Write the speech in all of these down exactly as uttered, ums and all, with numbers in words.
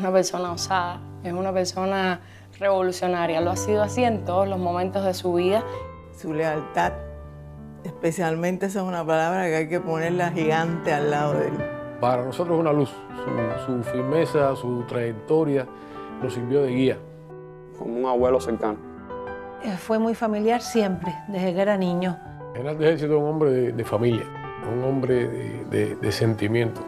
una persona osada, es una persona revolucionaria. Lo ha sido así en todos los momentos de su vida. Su lealtad, especialmente, esa es una palabra que hay que ponerla gigante al lado de él. Para nosotros es una luz. Su, su firmeza, su trayectoria nos sirvió de guía. Como un abuelo cercano. Fue muy familiar siempre, desde que era niño. General de Ejército es un hombre de, de familia, un hombre de, de, de sentimiento.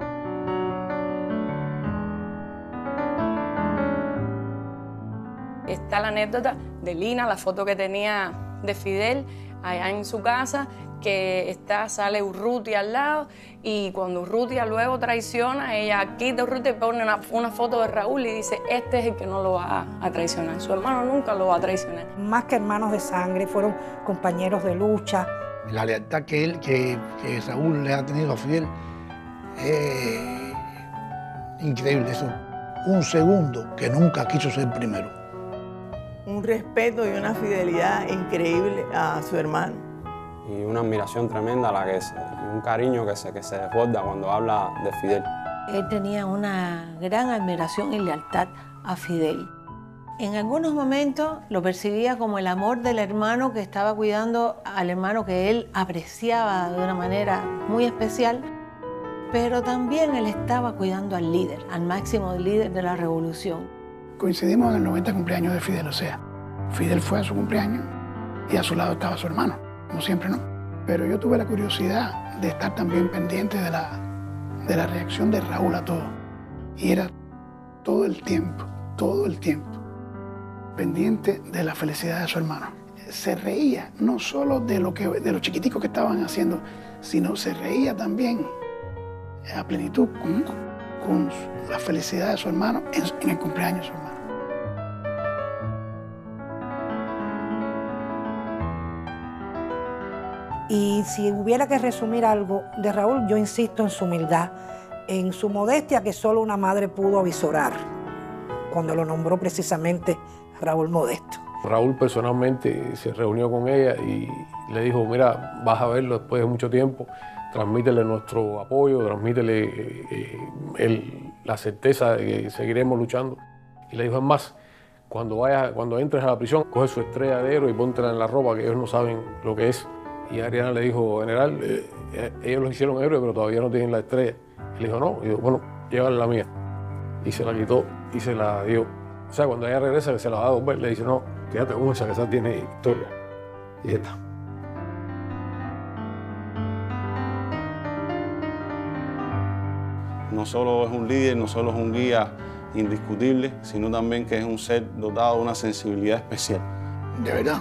Está la anécdota de Lina, la foto que tenía de Fidel allá en su casa, que está, sale Urrutia al lado, y cuando Urrutia luego traiciona, ella quita Urrutia y pone una, una foto de Raúl y dice, este es el que no lo va a, a traicionar. Su hermano nunca lo va a traicionar. Más que hermanos de sangre, fueron compañeros de lucha. La lealtad que, él, que, que Raúl le ha tenido a Fidel es increíble eso. Un segundo que nunca quiso ser primero. Un respeto y una fidelidad increíble a su hermano. Y una admiración tremenda, la que se, y un cariño que se, que se desborda cuando habla de Fidel. Él tenía una gran admiración y lealtad a Fidel. En algunos momentos lo percibía como el amor del hermano que estaba cuidando al hermano que él apreciaba de una manera muy especial, pero también él estaba cuidando al líder, al máximo líder de la revolución. Coincidimos en el noventa cumpleaños de Fidel, o sea, Fidel fue a su cumpleaños y a su lado estaba su hermano, como siempre, ¿no? Pero yo tuve la curiosidad de estar también pendiente de la, de la reacción de Raúl a todo. Y era todo el tiempo, todo el tiempo, pendiente de la felicidad de su hermano. Se reía no solo de lo, que, de lo chiquitico que estaban haciendo, sino se reía también a plenitud con, con la felicidad de su hermano en, en el cumpleaños de su hermano. Y si hubiera que resumir algo de Raúl, yo insisto en su humildad, en su modestia que solo una madre pudo avisorar cuando lo nombró precisamente Raúl Modesto. Raúl personalmente se reunió con ella y le dijo, mira, vas a verlo después de mucho tiempo, transmítele nuestro apoyo, transmítele eh, el, la certeza de que seguiremos luchando. Y le dijo, es más, cuando, vayas, cuando entres a la prisión, coge su estrella de héroe y póntela en la ropa, que ellos no saben lo que es. Y Ariana le dijo, general, eh, eh, ellos lo hicieron héroe, pero todavía no tienen la estrella. Y le dijo, no. Y dijo, bueno, llévale la mía. Y se la quitó y se la dio. O sea, cuando ella regresa, que se la va a devolver, le dice, no, fíjate con esa, que esa tiene historia. Y ya está. No solo es un líder, no solo es un guía indiscutible, sino también que es un ser dotado de una sensibilidad especial. De verdad.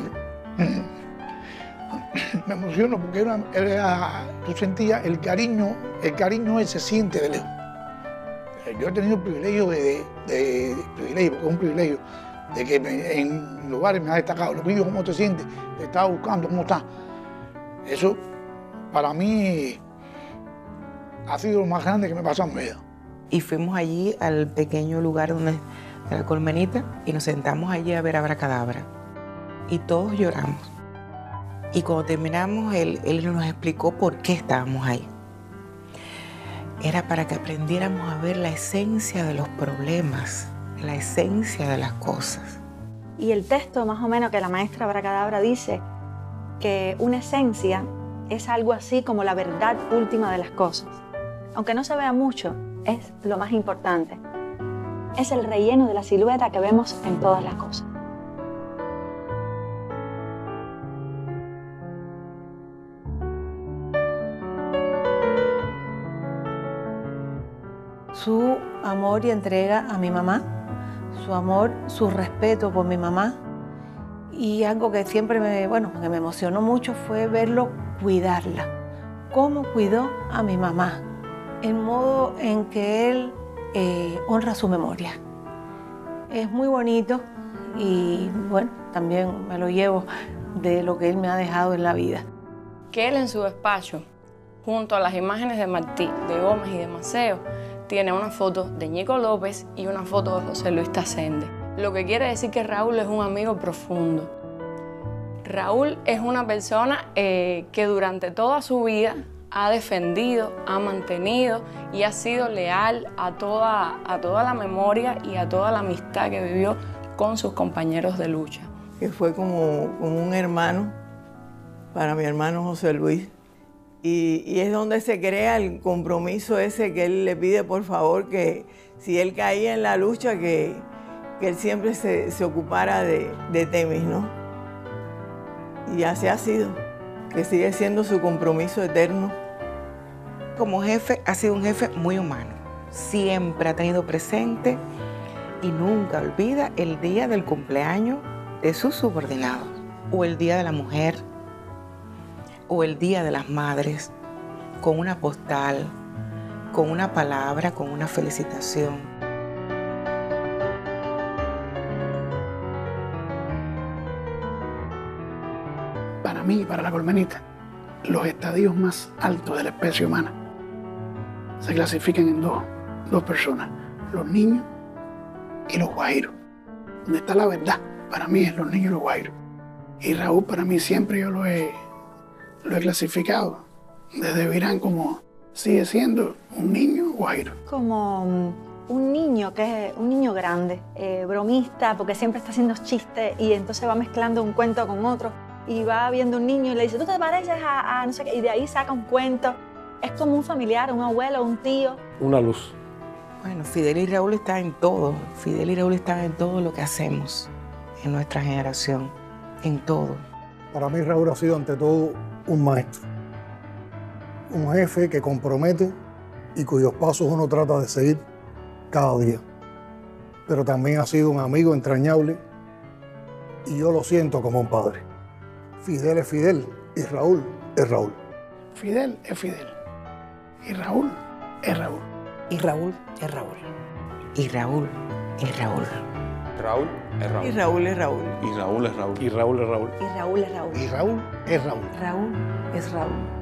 Me emociono porque era, era, tú sentías el cariño, el cariño ese se siente de lejos. Yo he tenido el privilegio de, de, de, de privilegio, porque es un privilegio, de que me, en lugares me ha destacado. Lo pillo, ¿cómo te sientes? Te estaba buscando, ¿cómo estás? Eso, para mí, ha sido lo más grande que me pasó en mi vida. Y fuimos allí al pequeño lugar donde, de la Colmenita, y nos sentamos allí a ver Abracadabra. Y todos lloramos. Y cuando terminamos, él, él nos explicó por qué estábamos ahí. Era para que aprendiéramos a ver la esencia de los problemas, la esencia de las cosas. Y el texto, más o menos, que la maestra Abracadabra dice que una esencia es algo así como la verdad última de las cosas. Aunque no se vea mucho, es lo más importante. Es el relleno de la silueta que vemos en todas las cosas. Su amor y entrega a mi mamá, su amor, su respeto por mi mamá. Y algo que siempre me, bueno, que me emocionó mucho fue verlo cuidarla. Cómo cuidó a mi mamá, el modo en que él eh, honra su memoria. Es muy bonito y bueno, también me lo llevo de lo que él me ha dejado en la vida. Que él en su despacho, junto a las imágenes de Martí, de Gómez y de Maceo, tiene una foto de Ñico López y una foto de José Luis Tasende. Lo que quiere decir que Raúl es un amigo profundo. Raúl es una persona eh, que durante toda su vida ha defendido, ha mantenido y ha sido leal a toda, a toda la memoria y a toda la amistad que vivió con sus compañeros de lucha. Que fue como, como un hermano para mi hermano José Luis. Y, y es donde se crea el compromiso ese que él le pide, por favor, que si él caía en la lucha, que, que él siempre se, se ocupara de, de Temis, ¿no? Y así ha sido, que sigue siendo su compromiso eterno. Como jefe, ha sido un jefe muy humano. Siempre ha tenido presente y nunca olvida el día del cumpleaños de sus subordinados, o el día de la mujer, o el día de las madres, con una postal, con una palabra, con una felicitación. Para mí, para la Colmenita, los estadios más altos de la especie humana se clasifican en dos, dos personas, los niños y los guajiros. Donde está la verdad, para mí es los niños y los guajiros. Y Raúl, para mí, siempre yo lo he, lo he clasificado desde Virán como sigue siendo un niño guajiro. Como um, un niño que es un niño grande, eh, bromista, porque siempre está haciendo chistes y entonces va mezclando un cuento con otro y va viendo un niño y le dice, ¿tú te pareces a, a no sé qué? Y de ahí saca un cuento. Es como un familiar, un abuelo, un tío. Una luz. Bueno, Fidel y Raúl están en todo. Fidel y Raúl están en todo lo que hacemos en nuestra generación, en todo. Para mí Raúl ha sido ante todo un maestro, un jefe que compromete y cuyos pasos uno trata de seguir cada día. Pero también ha sido un amigo entrañable y yo lo siento como un padre. Fidel es Fidel y Raúl es Raúl. Fidel es Fidel y Raúl es Raúl. Y Raúl es Raúl. Y Raúl es Raúl. Raúl es Raúl. Y Raúl es Raúl. Y Raúl es Raúl. Y Raúl es Raúl. Y Raúl es Raúl. Y Raúl es Raúl. Raúl es Raúl.